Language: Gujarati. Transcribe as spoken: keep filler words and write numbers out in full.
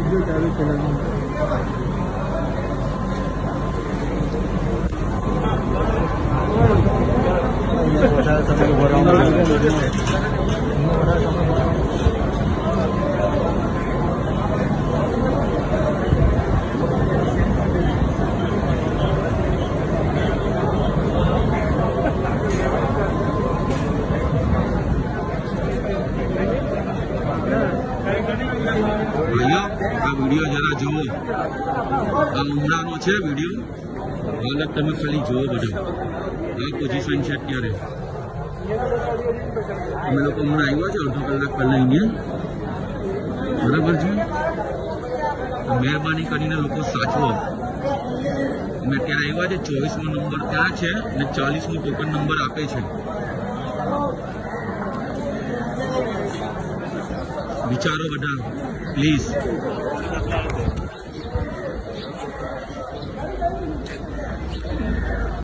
આ વિડીયો જરા જોવો, આ ઉમરાનો છે વિડીયો, હાલત તમે ખાલી જોવો બધો, આ પોઝિશન છે અત્યારે. અમે લોકો હમણાં આવ્યા છે અડધો કલાક પહેલા અહીંયા, બરાબર છે. મહેરબાની કરીને લોકો સાચવો. અમે અત્યારે આવ્યા છે, ચોવીસમો નંબર ત્યાં છે અને ચાલીસમો ટોકન નંબર આપે છે. વિચારો બધા પ્લીઝ.